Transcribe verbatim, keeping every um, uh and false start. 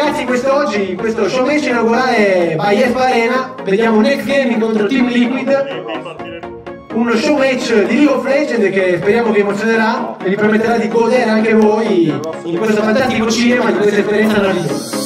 ragazzi, quest'oggi, questo show match inaugurale by Esparena, vediamo Next Gaming contro Team Liquid, uno show match di League of Legends che speriamo vi emozionerà e vi permetterà di godere anche voi in questo fantastico cinema di questa esperienza da vita.